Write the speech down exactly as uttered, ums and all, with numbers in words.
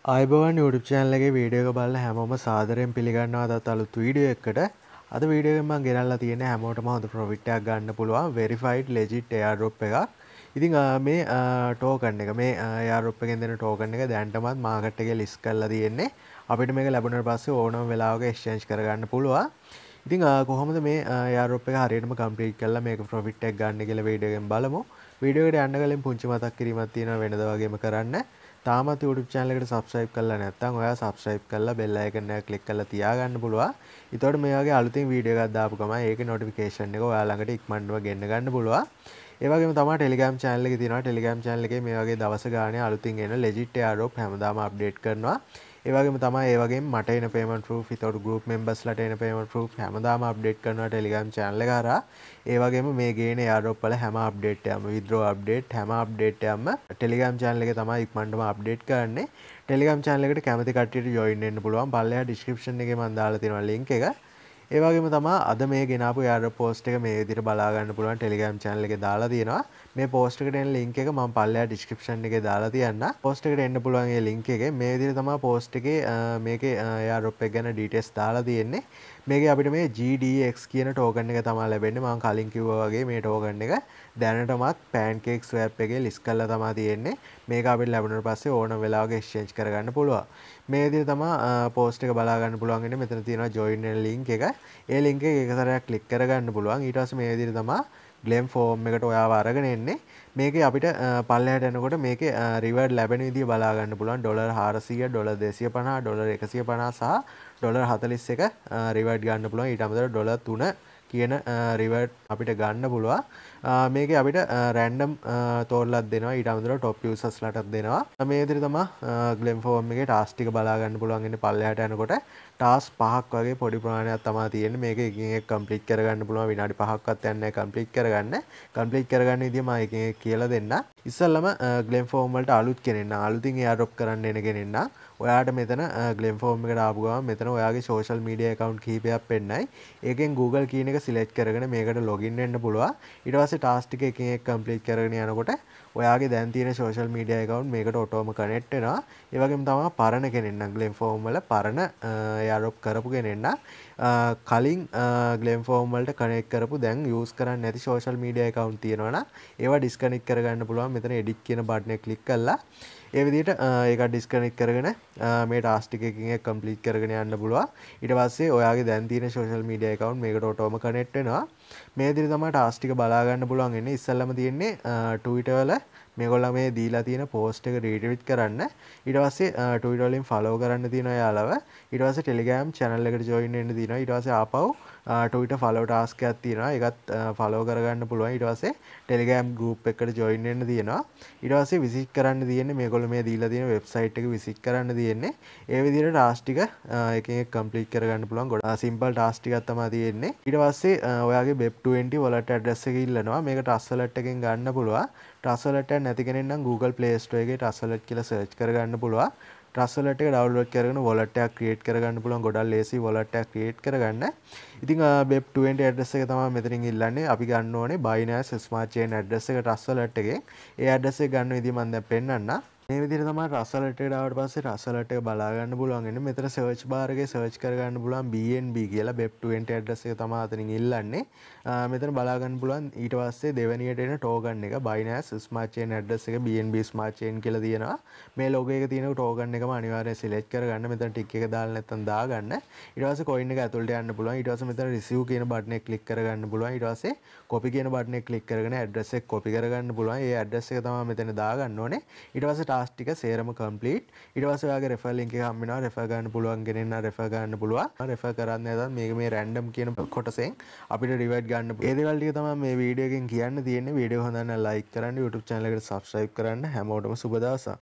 ආයිබෝවන් YouTube channel එකේ video එක බලලා හැමෝම සාදරයෙන් පිළිගන්නවා අදත් අලුත් වීඩියෝ එකකට. අද වීඩියෝ එකෙන් මම ගෙනල්ලා තියෙන්නේ හැමෝටම හොඳ profit එකක් ගන්න පුළුවන් verified legit airdrop එකක්. ඉතින් මේ token එක මේ airdrop එකෙන් දෙන token එක දැනටමත් market එකේ list කරලා තියෙන්නේ. අපිට මේක ලැබුණාට පස්සේ ඕනම වෙලාවක exchange කරගන්න පුළුවන්. ඉතින් කොහොමද මේ airdrop එක හරියටම complete කරලා මේක profit එකක් ගන්න කියලා වීඩියෝ එකෙන් බලමු. වීඩියෝ එකට යන්න කලින් පුංචි මතක් කිරීමක් තියෙනවා වෙනද වගේම කරන්න. තාමත් YouTube channel එකට subscribe කරලා නැත්නම් ඔයා subscribe කරලා bell icon එක click කරලා තියාගන්න පුළුවන්. එතකොට මේ වගේ අලුතින් වීඩියෝ එකක් දාපු ගමන් ඒකේ notification එක ඔයා ළඟට ඉක්මනටම ගෙන්න ගන්න පුළුවන්. ඒ වගේම තමයි Telegram channel එකේ තියෙනවා. Telegram channel එකේ මේ වගේ දවස ගානේ අලුතින් එන legit airdrop හැමදාම update කරනවා. ඒ වගේම තමයි ඒ වගේම මට එන payment proof විතර group members ලට එන payment proof හැමදාම update කරනවා Telegram channel එක හරහා. ඒ වගේම මේ ගේන airdrop වල හැම update එකක්ම withdraw update හැම update එකක්ම Telegram channel එකේ තමයි ඉක්මනටම update කරන්නේ. Telegram channel එකට කැමති කට්ටියට join වෙන්න පුළුවන්. පල්ලෙහා description එකේ මම දාලා තියෙනවා link එක. ඒ වගේම තමයි අද මේ ගෙනාපු airdrop post එක මේ විදිහට බලා ගන්න පුළුවන් Telegram channel එකේ දාලා තියෙනවා. මේ post එකට එන link එක මම පල්ලෙහා description එකේ දාලා තියන්න. post එකට එන්න පුළුවන් මේ link එකේ මේ විදිහට තමයි post එකේ මේකේ airdrop එක ගැන details දාලා තියෙන්නේ. මේකේ අපිට මේ G D X කියන token එක තමයි ලැබෙන්නේ. මම කලින් කිව්වා වගේ මේ token එක දැනටමත් pancake swap එකේ list කරලා තමයි තියෙන්නේ. මේක අපිට ලැබුණාට පස්සේ ඕනම වෙලාවක exchange කරගන්න පුළුවන්. මේ විදිහට තමයි post එක බලා ගන්න පුළුවන් ඉන්නේ. මෙතන තියෙනවා join වෙන link එක. ඒ link එක එක සැරයක් click කරගන්න පුළුවන්. ඊට පස්සේ මේ විදිහට තමයි claim form එකට ඔයාව අරගෙන එන්නේ. මේකේ අපිට පල්ලෙහාට යනකොට මේකේ reward ලැබෙන විදිය බලා ගන්න පුළුවන්. ඩොලර් හාරසිය, ඩොලර් දෙසිය පනහ, ඩොලර් එකසිය පනහ සහ ඩොලර් හතළිස් එක reward ගන්න පුළුවන්. ඊට අමතරව ඩොලර් තුන කියන reward අපිට ගන්න පුළුවන්. මේකේ අපිට random තෝරලක් දෙනවා. ඊට අමතරව top users ලටත් දෙනවා. මේ විදිහට තමයි claim form එකේ task ටික බලා ගන්න පුළුවන් ඉන්නේ පල්ලෙහාට යනකොට. ටාස් පහක් වගේ පොඩි ප්‍රමාණයක් තමයි තියෙන්නේ. මේක එකින් එක කම්ප්ලීට් කරගන්න පුළුවන්. විනාඩි පහක්වත් යන්නේ නැහැ කම්ප්ලීට් කරගන්න. කම්ප්ලීට් කරගන්න විදිය මම එකින් එක කියලා දෙන්න. ඉස්සෙල්ලම claim form වලට අලුත් කෙනෙක් නම් අලුතින් airdrop කරන්න එන කෙනෙක් නම් ඔයාට මෙතන claim form එකට ආපු ගමන් මෙතන ඔයාගේ social media account කීපයක් පෙන්නයි. ඒකෙන් Google කියන එක select කරගෙන මේකට login වෙන්න පුළුවන්. ඊට පස්සේ task ටික එකින් එක කම්ප්ලීට් කරගෙන යනකොට ඔයාගේ දැන් තියෙන social media account මේකට ඔටෝම කනෙක්ට් වෙනවා. ඒ වගේම තමයි පරණ කෙනෙක් නම් claim form වල පරණ airdrop කරපු කෙනෙක් නම් කලින් claim form වලට කනෙක්ට් කරපු දැන් use කරන්නේ නැති social media account තියෙනවා නම් ඒවා disconnect කරගන්න පුළුවන්. මෙතන edit කියන button එක click කරලා ඒ විදිහට ඒක disconnect කරගෙන මේ task ටික එකකින් එක complete කරගෙන යන්න පුළුවන්. ඊට පස්සේ ඔයාගේ දැන් තියෙන social media account මේකට ඔටෝම connect වෙනවා. මේ විදිහට තමයි task ටික බලා ගන්න පුළුවන් ඉන්නේ. ඉස්සෙල්ලාම තියෙන්නේ Twitter වල මේගොල්ලෝ මේ දීලා තියෙන post එක retweet කරන්න. ඊට පස්සේ Twitter වලින් follow කරන්න තියෙනවා යාළුව. ඊට පස්සේ Telegram channel එකට join වෙන්න තියෙනවා. ඊට පස්සේ ආපහු Twitter follow task එකක් තියෙනවා. ඒකත් follow කරගන්න පුළුවන්. ඊට පස්සේ Telegram group එකකට join වෙන්න තියෙනවා. ඊට පස්සේ visit කරන්න තියෙන්නේ මේගොල්ලෝ මේ දීලා තියෙන website එක visit කරන්න තියෙන්නේ. ඒ විදිහට task ටික එකකින් එක complete කරගන්න පුළුවන්. ගොඩාක් simple task ටිකක් තමයි තියෙන්නේ. ඊට පස්සේ ඔයාගේ web twenty wallet address එක ඉල්ලනවා. මේක trust wallet එකෙන් ගන්න පුළුවන්. trust wallet එක නැති කෙනෙක් නම් Google Play Store එකේ trust wallet කියලා search කරගන්න පුළුවන්. trust wallet එක download කරගෙන wallet එකක් create කරගන්න පුළුවන්. ගොඩක් lazy wallet එකක් create කරගන්න. ඉතින් web twenty address එක තමයි මෙතනින් ඉල්ලන්නේ. අපි ගන්න ඕනේ Binance Smart Chain address එක trust wallet එකෙන්. ඒ address එක ගන්න විදිය මම දැන් පෙන්නන්නම්. මේ විදිහට තමයි trust wallet එකට ආවට පස්සේ trust wallet එක බලා ගන්න පුළුවන් ඉන්නේ. මෙතන search bar එකේ search කරගන්න පුළුවන් B N B කියලා web twenty address එක තමයි අතනින් ඉල්ලන්නේ. මෙතන බලා ගන්න පුළුවන් ඊට පස්සේ දෙවෙනියට එන token එක Binance Smart Chain address එක B N B Smart Chain කියලා තියෙනවා. මේ logo එක තියෙන token එකම අනිවාර්යයෙන් select කරගන්න. මෙතන tick එක දාලා නැත්නම් දාගන්න. ඊට පස්සේ coin එක ඇතුළට යන්න පුළුවන්. ඊට පස්සේ මෙතන receive කියන button එක click කරගන්න පුළුවන්. ඊට පස්සේ copy කියන button එක click කරගෙන address එක copy කරගන්න පුළුවන්. ඒ address එක තමයි මෙතන දාගන්න ඕනේ. ඊට පස්සේ task ටික සේරම complete. ඊට පස්සේ ඔයාගේ refer link එක හම්බ වෙනවා. refer ගන්න පුළුවන් කෙනෙක් නම් refer ගන්න පුළුවන්. refer කරන්නේ නැත්නම් මේක මේ random කියන කොටසෙන් අපිට reward ගන්න. ඒ දේවල් ටික තමයි මේ වීඩියෝ එකෙන් කියන්න තියෙන්නේ. වීඩියෝ හොඳ නම් like කරන්න, YouTube channel එකට subscribe කරන්න. හැමෝටම සුබ දවසක්.